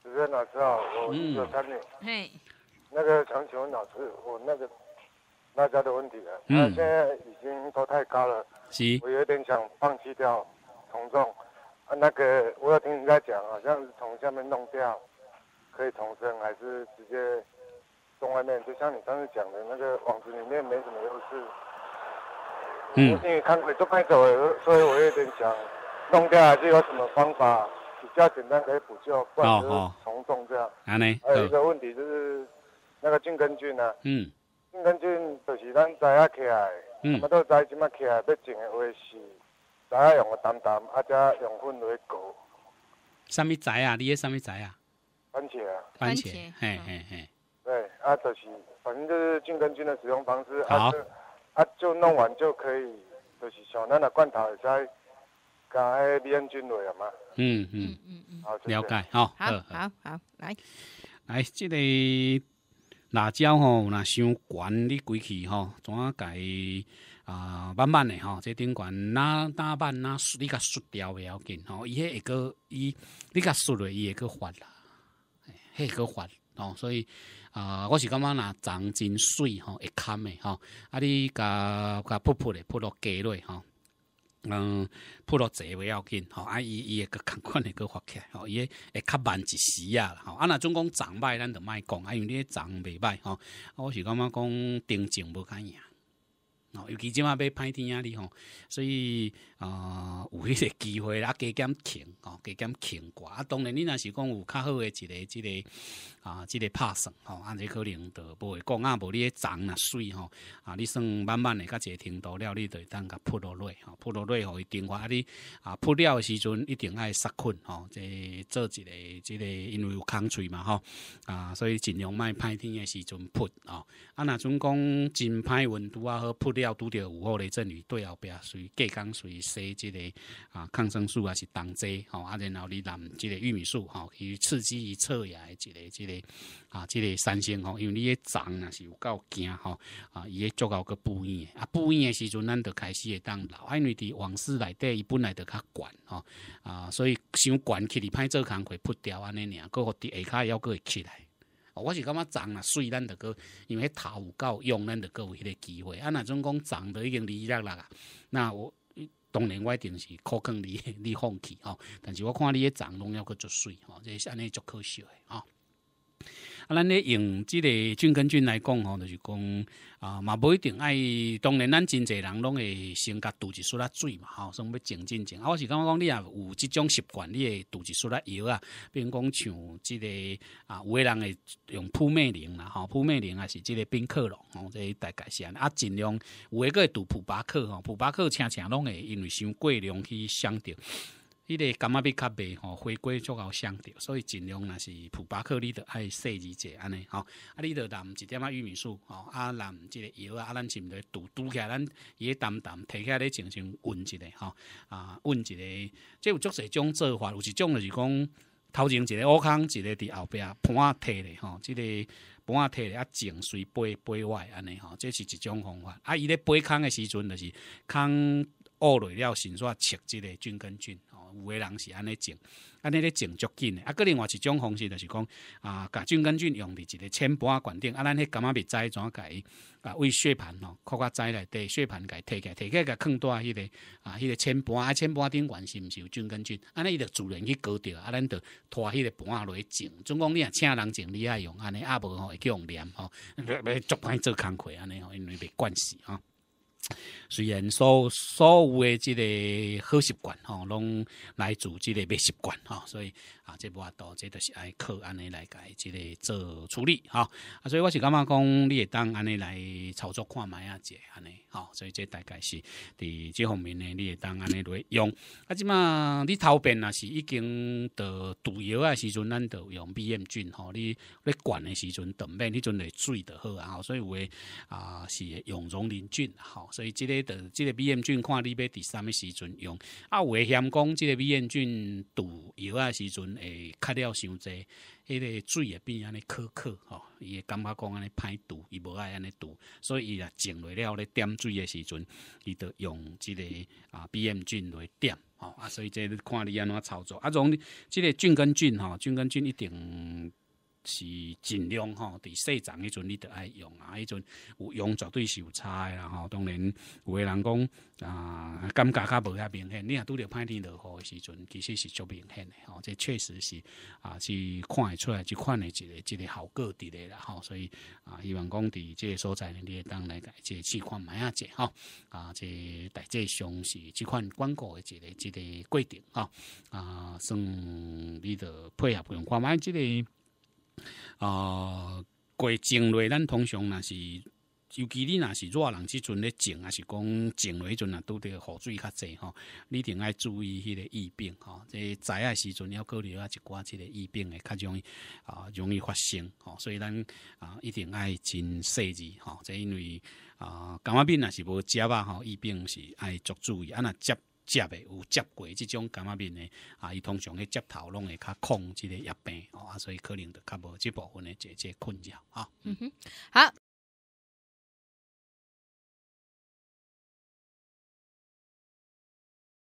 主持人老师好，我是有参与。 嘿， 那个想请问老师，我那个辣椒的问题了，现在已经都太高了， 是， 我有点想放弃掉从种。那个我有听人家讲，好像是从下面弄掉可以重生，还是直接种外面？就像你上次讲的那个网子里面没什么优势。我因为看鬼都拍走了，所以我有点想弄掉，还是有什么方法比较简单可以补救，不然就是重种这样。还有一个问题就是那个菌根菌啊，菌根菌就是咱栽啊起来，什都栽即马起来要种的话是栽啊用个淡淡，再用粉来搞。 什么栽啊？你的什么栽啊？ 番茄啊。 番茄，嘿。 对就是反正就是菌根菌的使用方式。 好。 就弄完就可以，就是像咱那罐头会使加迄美恩菌落啊嘛。好， 了解，好，来，这个辣椒吼，若伤悬，你规气吼，怎啊家慢慢的吼，这顶悬打慢你甲削掉袂要紧吼，伊迄会个你甲削落，伊会个发啦，迄会个发哦，所以。我是感觉若长真水吼，会堪的吼。你甲扑的扑落鸡落吼，扑落济袂要紧吼。伊会个共款会个发起来吼，伊会较慢一时啊吼。若总讲长歹，咱就莫讲，因为你长袂歹吼。我是感觉讲定静无较赢。尤其即马要歹天啊，你吼，所以有迄个机会啦，加减轻吼，加减轻寡。当然，你若是讲有较好的即个拍算吼，这可能就无会讲无你长若水吼，你算慢慢的到一个程度了，你就会当甲扑落落吼，扑落落互伊定化。你扑了的时阵一定爱杀菌吼，这做一个即个，因为有空喙嘛吼，所以尽量莫歹天的时阵扑吼。若总讲真歹温度好扑了。拄着有好的阵雨，对后壁随隔工随洗即个抗生素还是冬剂吼，然后你淋即个玉米素吼，去刺激伊侧芽的即个产生吼，因为你个长若是有够惊吼，伊个足够个补圆的，补圆的时阵，咱就开始会当老，因为伫王室内底伊本来就较悬吼，所以伤悬起哩歹做工课扑掉安尼尔，搁互伫下骹还佫会起来。我是感觉长若水，咱就个因为头有够用，咱就个有迄个机会。若种讲长都已经离落啦，那我当然我一定是可劝你放弃吼。但是我看你个长拢要个足水吼，这是安尼足可惜的吼。咱咧用即个菌根菌来讲吼，就是讲嘛无一定爱。当然，咱真侪人拢会先甲涂一撮仔水嘛，吼，所以要静静静。我是感觉讲你也有即种习惯，你会涂一撮仔药啊，比如讲像即个有个人会用扑灭灵啦，吼，扑灭灵也是即个宾客龙，吼，这大概是安尼。尽量有个会涂普巴克吼，普巴克常常拢会因为伤过量去伤着。迄个柑仔蜜较袂吼，花果足够伤着，所以尽量若是普巴克，你着爱细腻者安尼吼。你着淋一点玉米素吼，淋即个药咱是毋是涂起来，咱伊个淡淡摕起来咧，静静温一下吼，温一下。即有足侪种做法，有一种就是讲头前一个乌空，一个伫后壁盘摕咧吼，即个盘摕咧静水杯外安尼吼，这是一种方法。伊咧杯空的时阵，就是空漚落了，先煞切即个菌根菌。有个人是安尼种，安尼咧种足紧的。搁另外一种方式就是讲，甲菌根菌用伫一个铅盘管顶，咱迄柑仔蜜仔怎甲伊为血盘吼，靠甲仔内底血盘甲伊摕起来，甲放倒迄个铅盘，铅盘顶悬是毋是有菌根菌？安尼伊就自然去搞着，咱就拖迄个盘落去种。总讲你若请人种，你爱用安尼，无吼会去用黏吼，要足歹做工课安尼吼，因为袂惯势吼。虽然所有的即个好习惯吼，拢来自即个坏习惯吼，所以这无法度，这就是爱靠安尼来甲即个做处理吼。所以我是感觉讲，你会当安尼来操作看卖者安尼吼，所以这大概是伫这方面呢，你会当安尼来用。即马你头边若是已经得涂药的时阵，咱就用 BM 菌吼，你咧灌的时阵，等免迄阵来水就好啊。所以有诶是用溶磷菌吼。 所以这个美炎菌看你要伫什么时阵用，有诶嫌讲这个美炎菌涂药啊时阵会咳了伤济，迄个水会变安尼可伊会感觉讲安尼歹涂，伊无爱安尼涂，所以伊若静落了咧点水诶时阵，伊就用这个美炎菌来点。所以这看你安怎操作。从这个菌根菌一定是尽量伫细丛迄阵你就爱用迄阵有用绝对是有差的啦当然有的人讲感觉较无遐明显，你若拄着歹天落雨的时阵，其实是足明显的这确实是是看会出来这款的一个效果伫咧啦所以希望讲伫这个所在呢，你会当来这试看卖啊者这大致上是这款广告的一个规定算你着配合用看卖这个。过静落，咱通常若是，尤其你若是热人即阵咧静，还是讲静落迄阵若拄着雨水较济你一定爱注意迄个疫病这早的时阵要考虑一寡即个疫病会较容易发生所以咱一定爱真细致这因为感冒病若是无接疫病是爱足注意若接的有接过这种感冒病的伊通常迄接头拢会较抗这个疫病所以可能就较无这部分的这困扰好。